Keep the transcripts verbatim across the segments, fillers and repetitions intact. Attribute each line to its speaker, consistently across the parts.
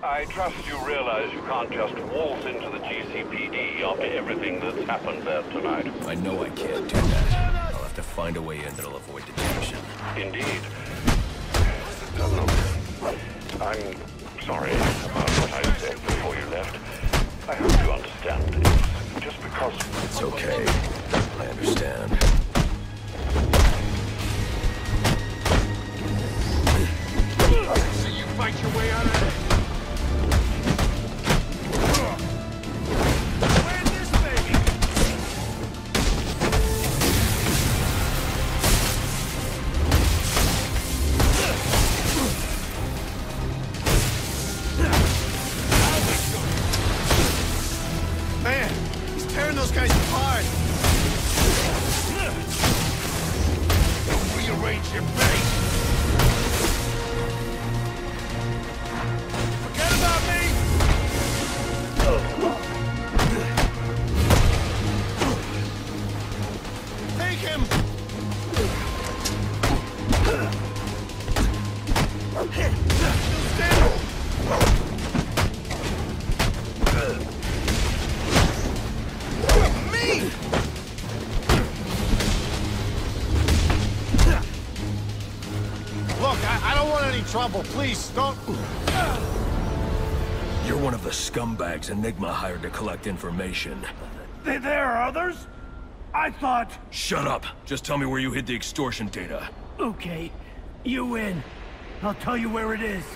Speaker 1: I trust you realize you can't just waltz into the G C P D after everything that's happened there tonight.
Speaker 2: I know I can't do that. I'll have to find a way in that'll avoid detection.
Speaker 1: Indeed. Uh, look, I'm sorry about what I said before you left. I hope you understand. It's just because...
Speaker 2: It's okay. I understand.
Speaker 3: So you fight your way out of it. Where's this baby?
Speaker 4: Man, he's tearing those guys apart.
Speaker 3: Don't rearrange your base. Forget about me.
Speaker 4: Take him! Me! Look, I, I don't want any trouble. Please, don't...
Speaker 2: You're one of the scumbags Enigma hired to collect information.
Speaker 5: There, there are others? I thought...
Speaker 2: Shut up! Just tell me where you hid the extortion data.
Speaker 5: Okay, you win. I'll tell you where it is.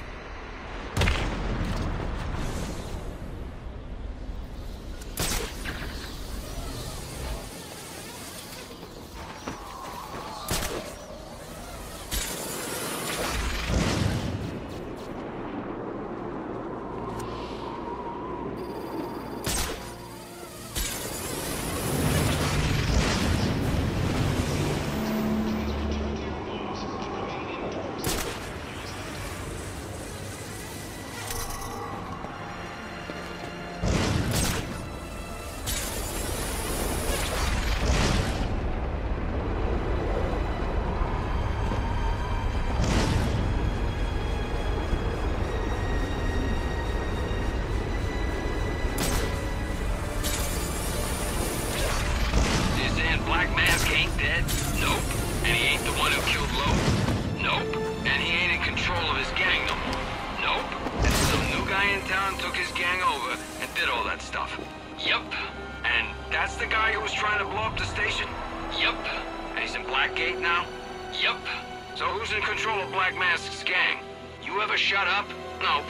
Speaker 6: Black Mask ain't dead? Nope. And he ain't the one who killed Loeb? Nope. And he ain't in control of his gang no more? Nope. And some new guy in town took his gang over and did all that stuff? Yep. And that's the guy who was trying to blow up the station? Yep. And he's in Blackgate now? Yep. So who's in control of Black Mask's gang? You ever shut up? Nope.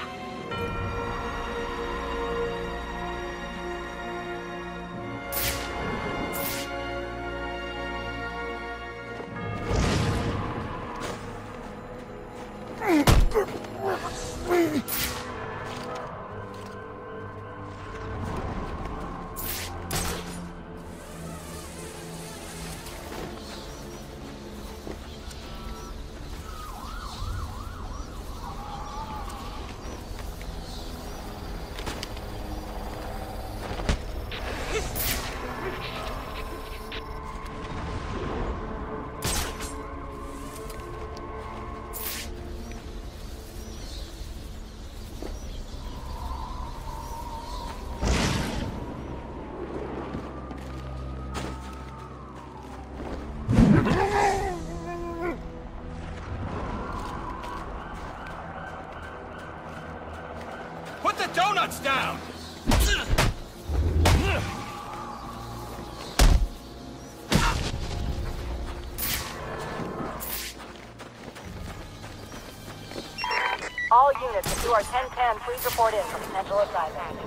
Speaker 3: Put the donuts down!
Speaker 7: All units, if you are ten ten, please report in for potential assignment.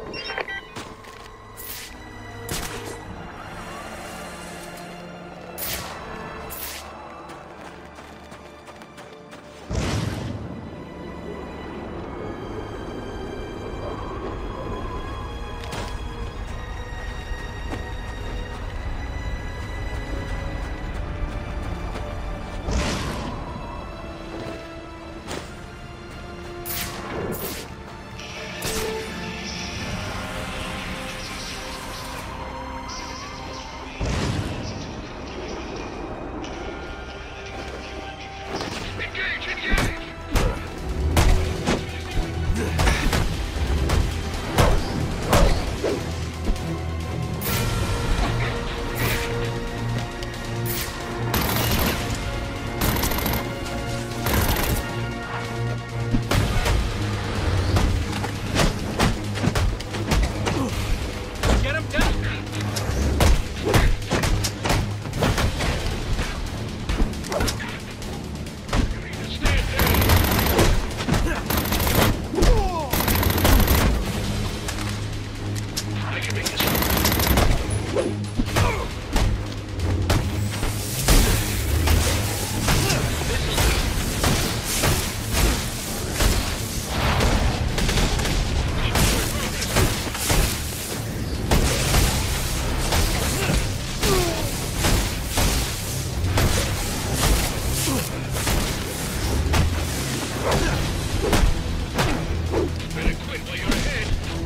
Speaker 3: Better quit while you're ahead.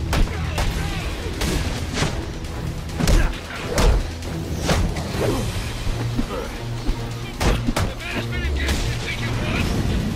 Speaker 3: The management against you think you won?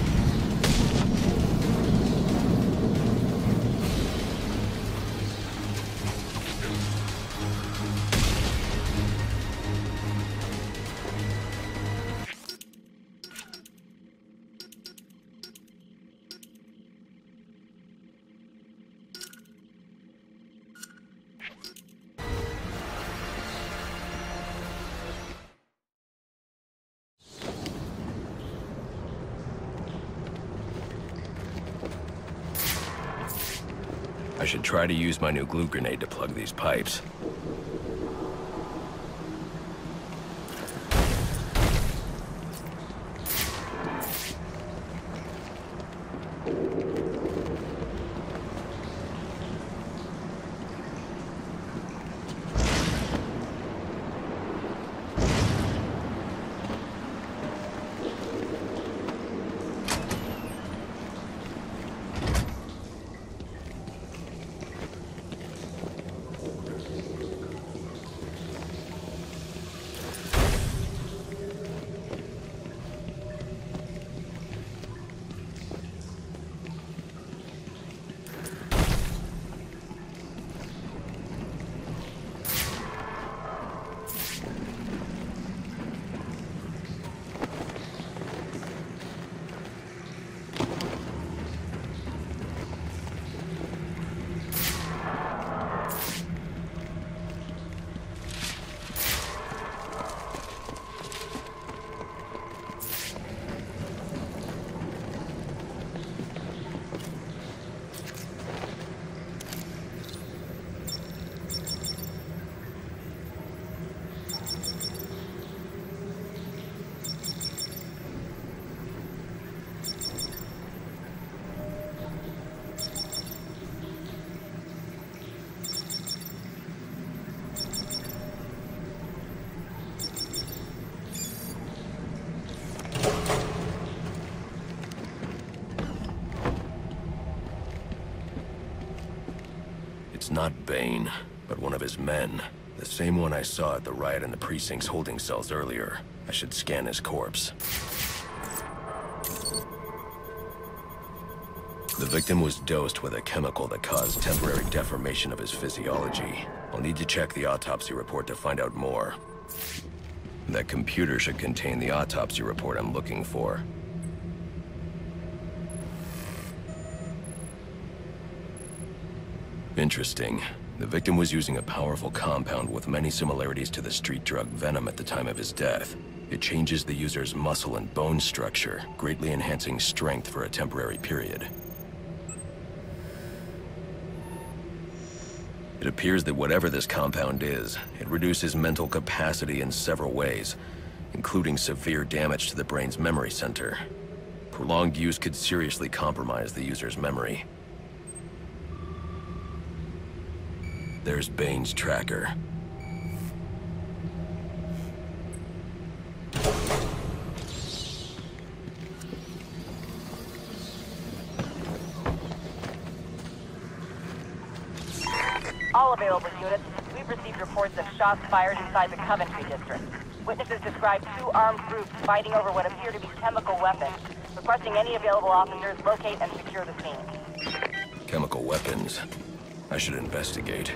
Speaker 2: I should try to use my new glue grenade to plug these pipes. It's not Bane, but one of his men. The same one I saw at the riot in the precinct's holding cells earlier. I should scan his corpse. The victim was dosed with a chemical that caused temporary deformation of his physiology. I'll need to check the autopsy report to find out more. That computer should contain the autopsy report I'm looking for. Interesting. The victim was using a powerful compound with many similarities to the street drug Venom at the time of his death. It changes the user's muscle and bone structure, greatly enhancing strength for a temporary period. It appears that whatever this compound is, it reduces mental capacity in several ways, including severe damage to the brain's memory center. Prolonged use could seriously compromise the user's memory. There's Bane's tracker.
Speaker 7: All available units, we've received reports of shots fired inside the Coventry district. Witnesses describe two armed groups fighting over what appear to be chemical weapons. Requesting any available officers locate and secure the scene.
Speaker 2: Chemical weapons. I should investigate.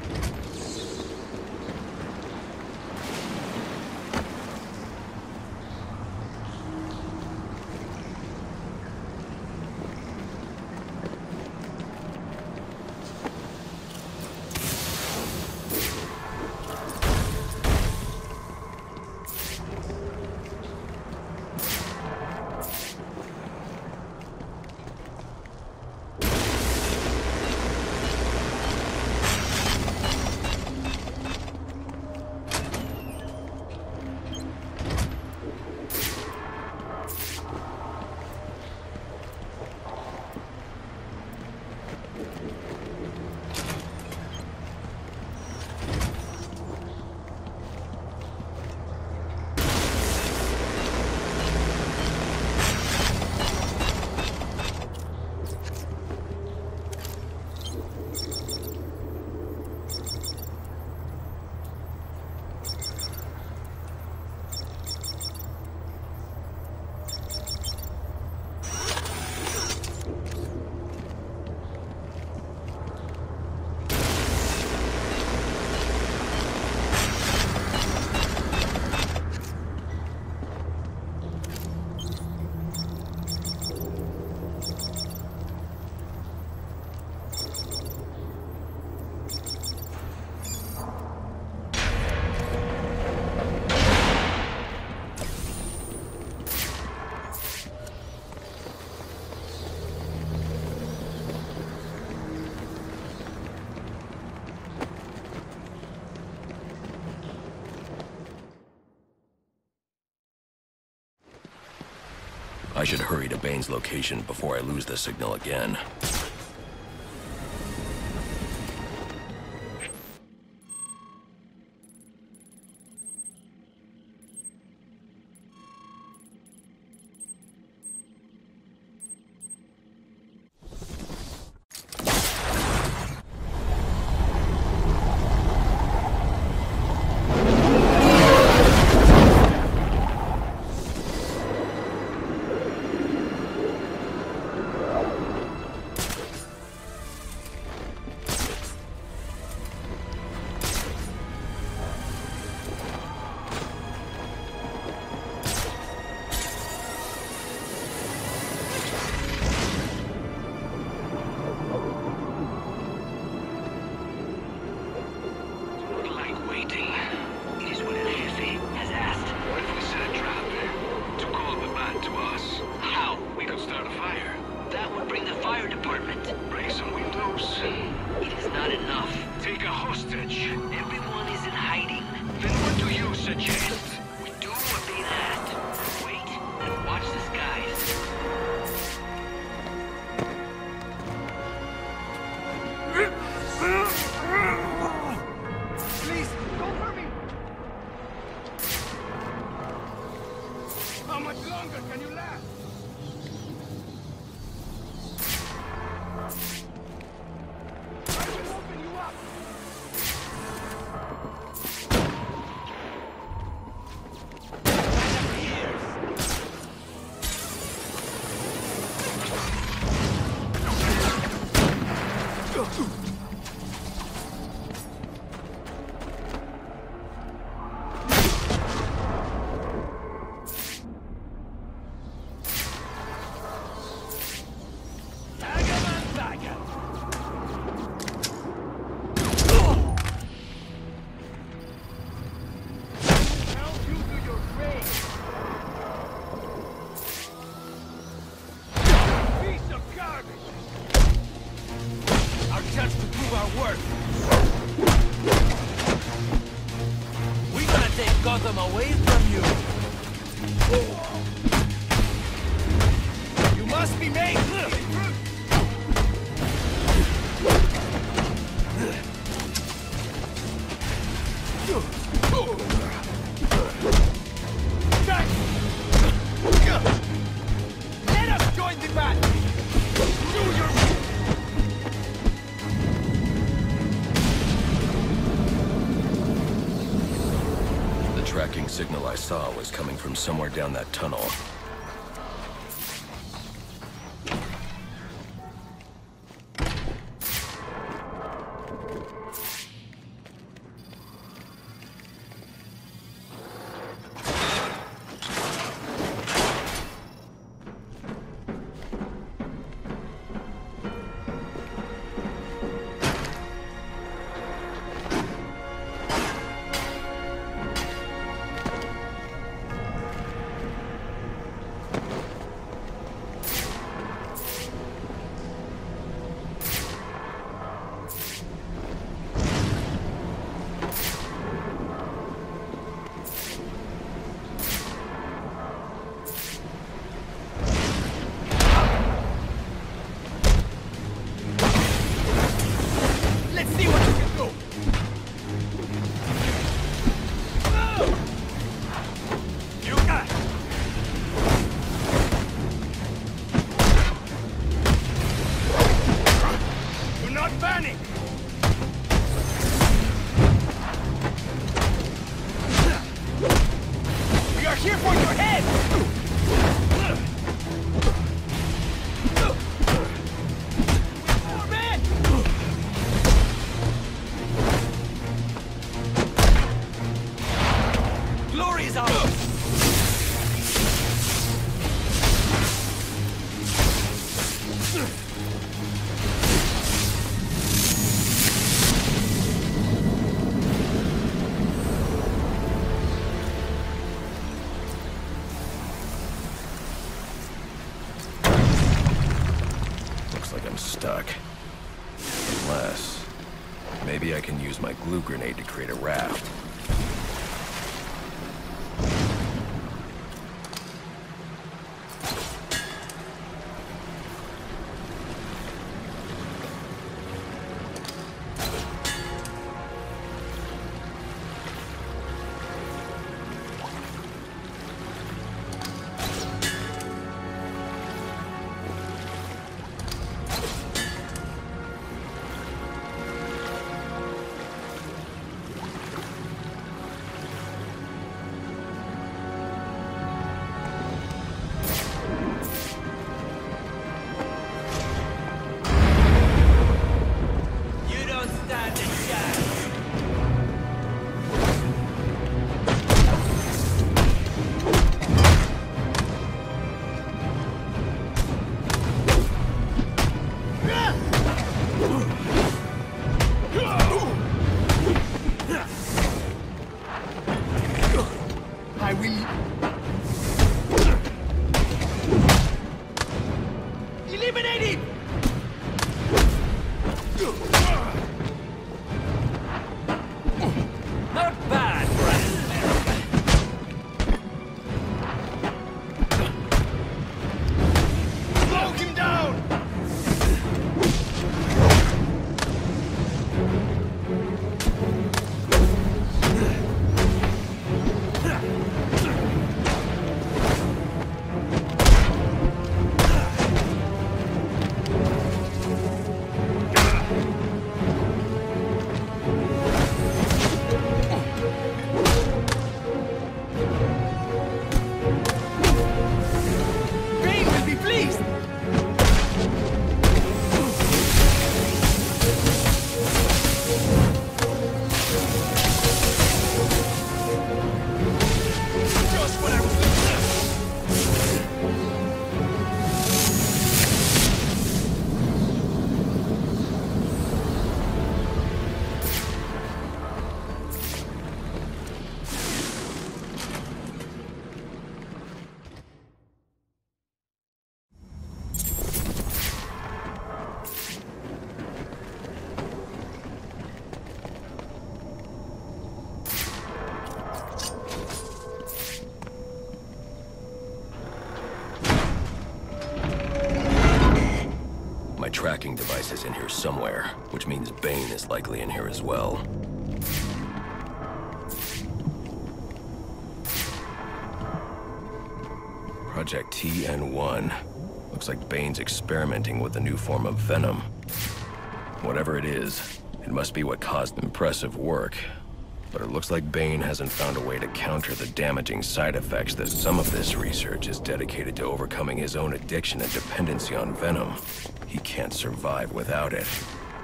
Speaker 2: I should hurry to Bane's location before I lose the signal again. Signal I saw was coming from somewhere down that tunnel. Stuck. Unless... maybe I can use my glue grenade to create a raft.
Speaker 4: I will... Eliminate it!
Speaker 6: Not bad for an American.
Speaker 4: Smoke him down! Bane will be pleased! Just what I was looking
Speaker 2: My tracking device is in here somewhere, which means Bane is likely in here as well. Project T N one. Looks like Bane's experimenting with a new form of venom. Whatever it is, it must be what caused impressive work. But it looks like Bane hasn't found a way to counter the damaging side effects that some of this research is dedicated to overcoming his own addiction and dependency on venom. He can't survive without it.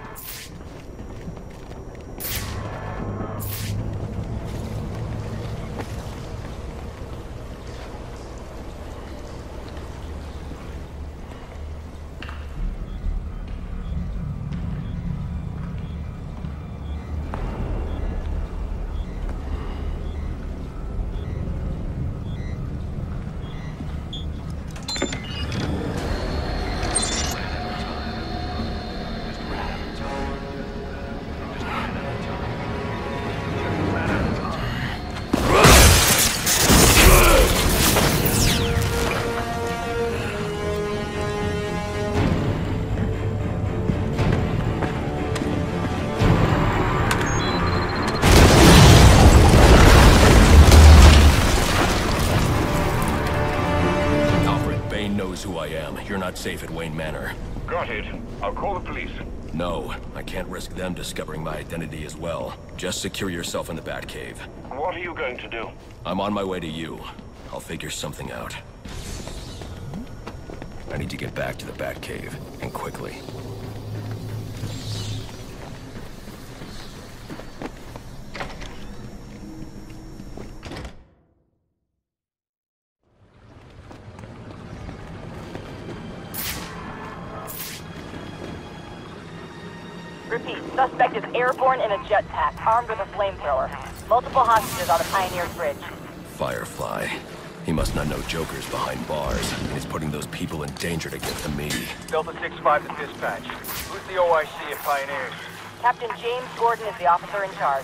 Speaker 2: Who I am. You're not safe at Wayne Manor.
Speaker 1: Got it. I'll call the police.
Speaker 2: No, I can't risk them discovering my identity as well. Just secure yourself in the Batcave.
Speaker 1: What are you going to do?
Speaker 2: I'm on my way to you. I'll figure something out. I need to get back to the Batcave, and quickly.
Speaker 7: Repeat, suspect is airborne in a jetpack, armed with a flamethrower. Multiple hostages on the Pioneers Bridge.
Speaker 2: Firefly. He must not know Joker's behind bars. He's putting those people in danger to get to me.
Speaker 3: Delta six five to dispatch. Who's the O I C at Pioneers?
Speaker 7: Captain James Gordon is the officer in charge.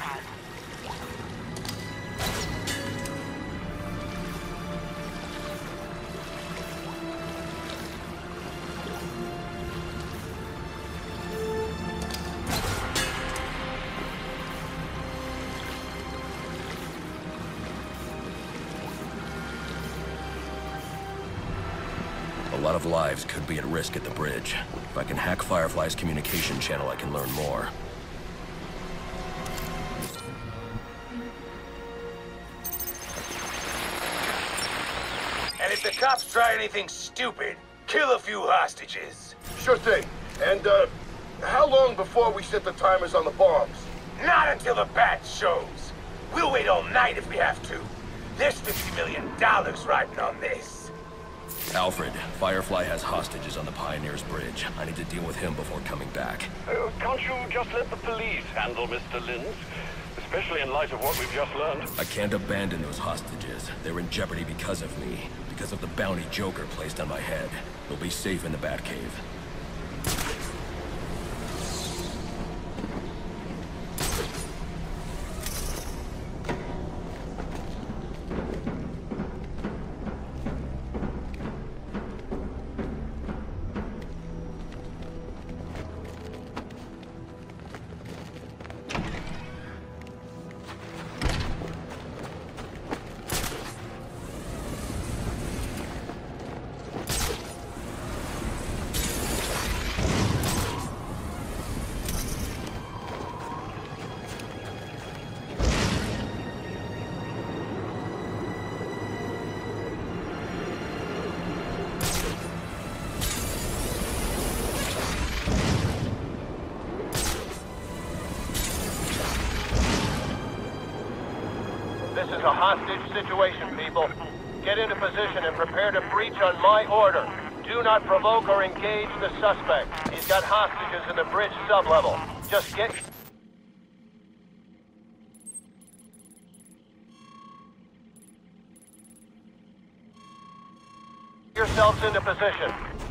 Speaker 2: A lot of lives could be at risk at the bridge. If I can hack Firefly's communication channel, I can learn more.
Speaker 3: And if the cops try anything stupid, kill a few hostages.
Speaker 8: Sure thing. And, uh, how long before we set the timers on the bombs?
Speaker 3: Not until the bat shows. We'll wait all night if we have to. There's fifty million dollars riding on this.
Speaker 2: Alfred, Firefly has hostages on the Pioneers Bridge. I need to deal with him before coming back.
Speaker 1: Uh, can't you just let the police handle Mister Linz? Especially in light of what we've just learned.
Speaker 2: I can't abandon those hostages. They're in jeopardy because of me. Because of the bounty Joker placed on my head. They'll be safe in the Batcave.
Speaker 9: This is a hostage situation, people. Get into position and prepare to breach on my order. Do not provoke or engage the suspect. He's got hostages in the bridge sublevel. Just get yourselves into position.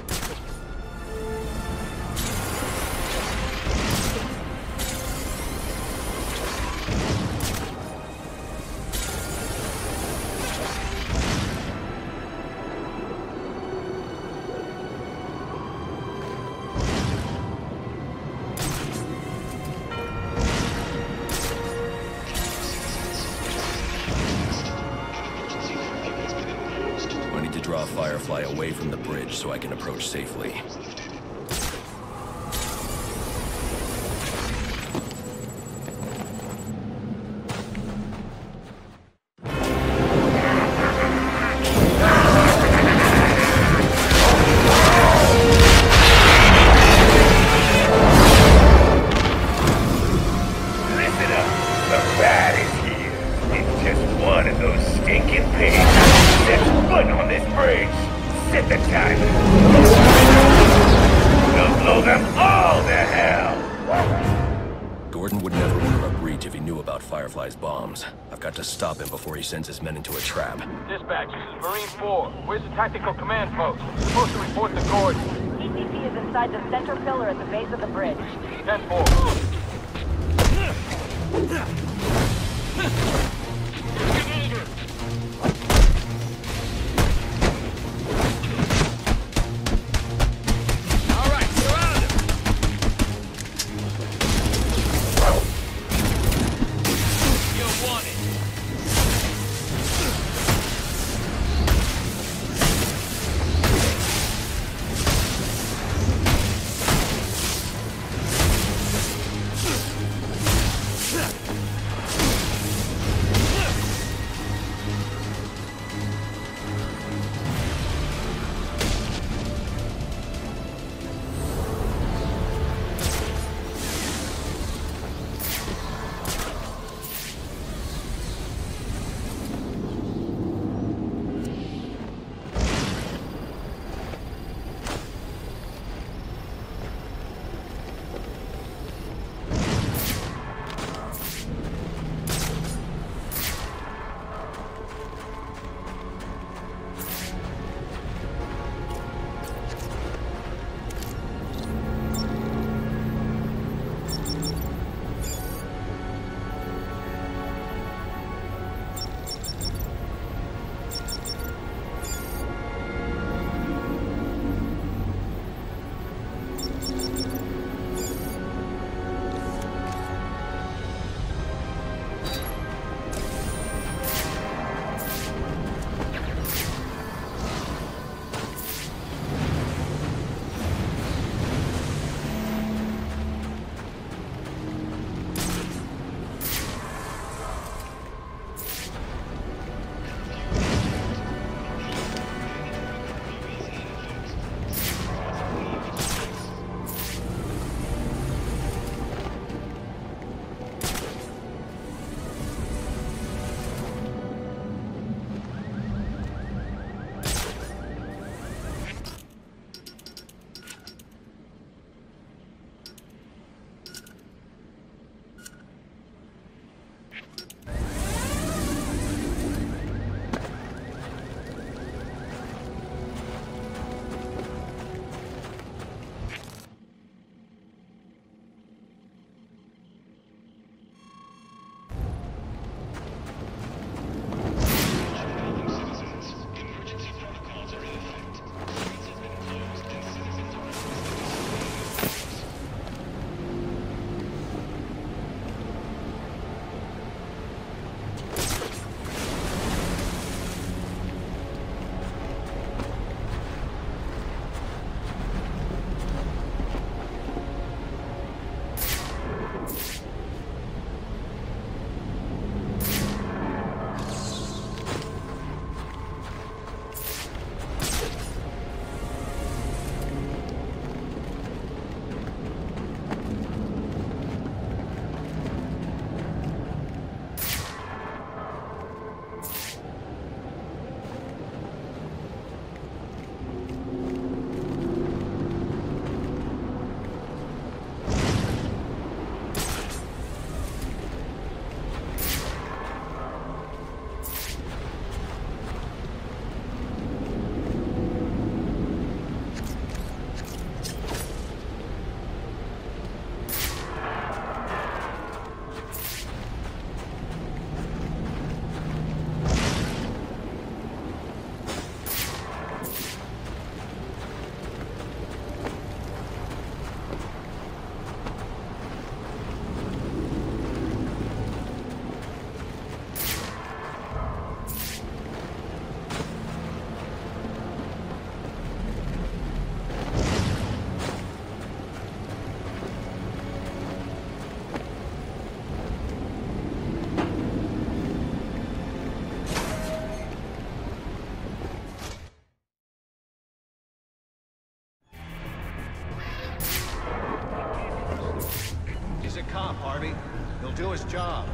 Speaker 2: Draw Firefly away from the bridge so I can approach safely.
Speaker 3: Listen up, the rat is here. It's just one of those stinking pigs. Set foot on this bridge. Set the timer. We'll blow them all to hell.
Speaker 2: Gordon would never order a breach if he knew about Firefly's bombs. I've got to stop him before he sends his men into a trap.
Speaker 9: Dispatch, this is Marine four. Where's the tactical command post? We're supposed to report to Gordon.
Speaker 7: E C P is inside the center pillar at the base of the bridge.
Speaker 9: ten four. stop, Harvey. He'll do his job.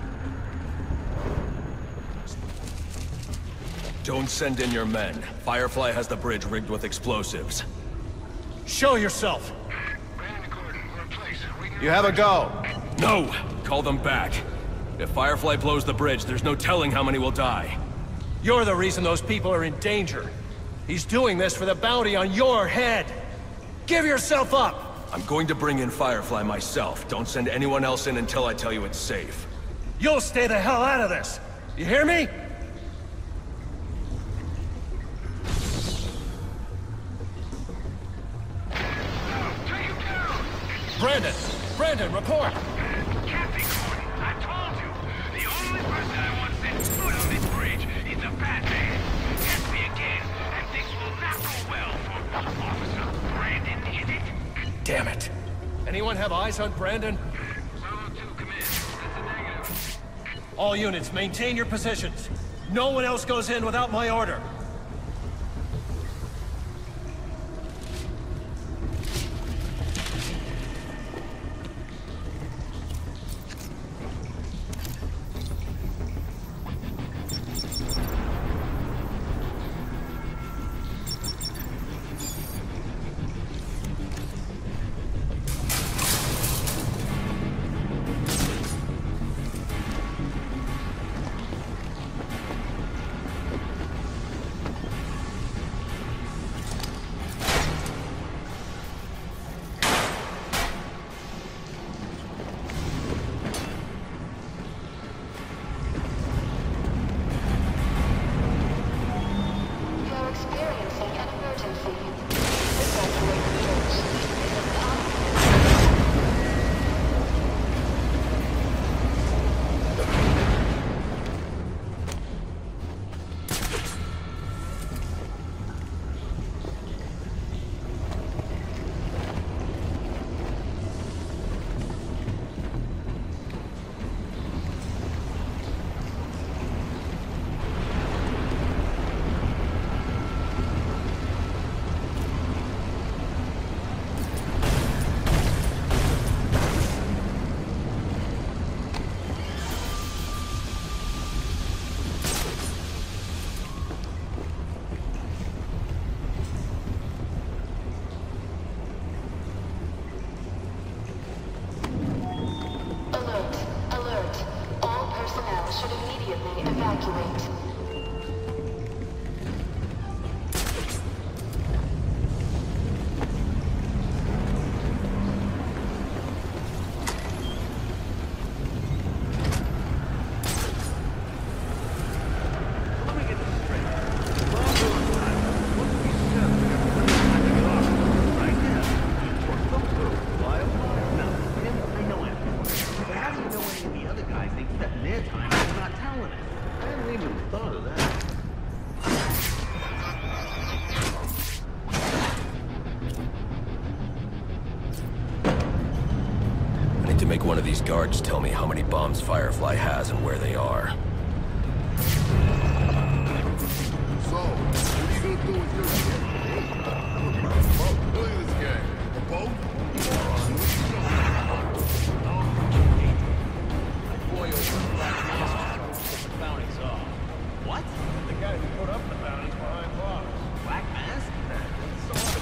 Speaker 2: Don't send in your men. Firefly has the bridge rigged with explosives.
Speaker 9: Show yourself! You have a go.
Speaker 2: No! Call them back. If Firefly blows the bridge, there's no telling how many will die.
Speaker 9: You're the reason those people are in danger. He's doing this for the bounty on your head. Give yourself up!
Speaker 2: I'm going to bring in Firefly myself. Don't send anyone else in until I tell you it's safe.
Speaker 9: You'll stay the hell out of this! You hear me? Brandon! Brandon, report!
Speaker 6: Captain Gordon, I told you, the only person I want set foot on this bridge is the Batman. Test me again, and things will not go well for Officer Brandon, is it?
Speaker 9: Damn it! Anyone have eyes on Brandon?
Speaker 6: Bravo two, come in. That's a negative.
Speaker 9: All units, maintain your positions. No one else goes in without my order.
Speaker 2: Make one of these guards tell me how many bombs Firefly has and where they are.
Speaker 8: So, what are you gonna do with your shit? Oh, look at this guy. A boat?
Speaker 9: Boy over Black Mask put the bounties off. What? The guy who put up the bounties behind bars. Black Mask? So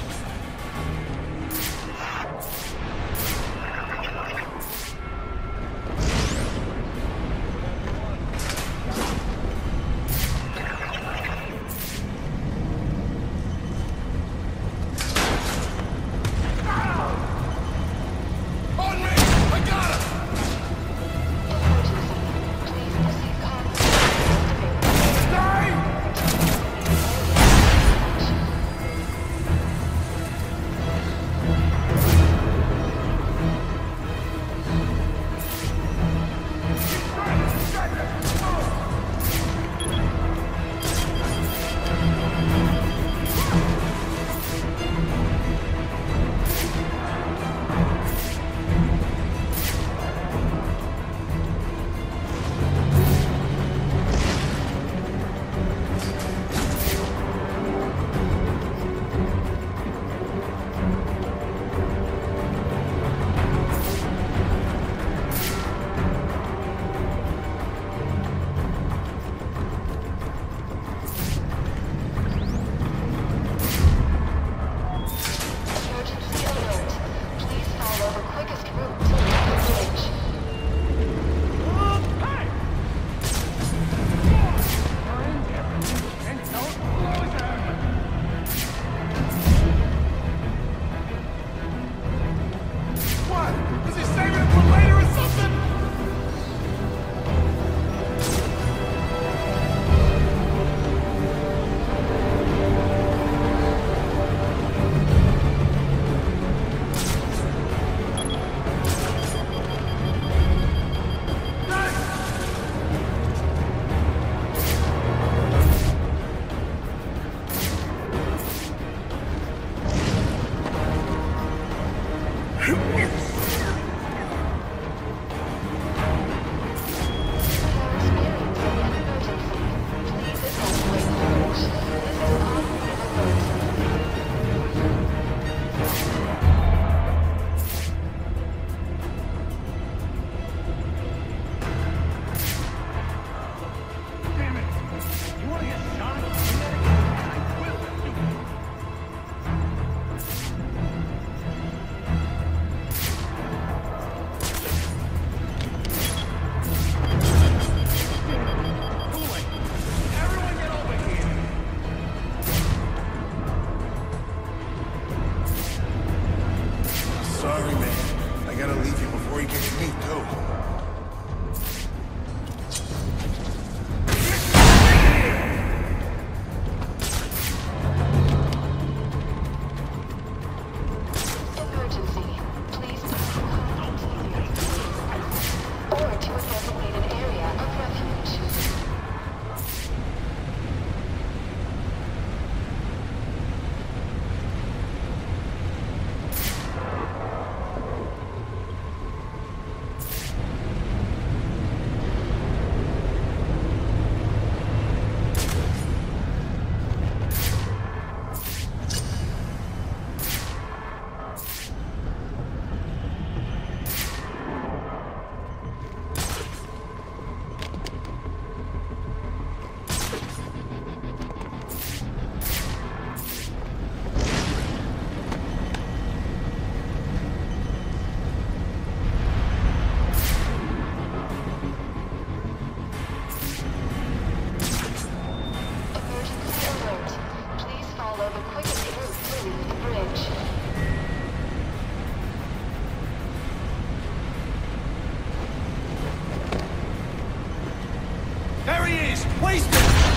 Speaker 4: There he is! Wasted!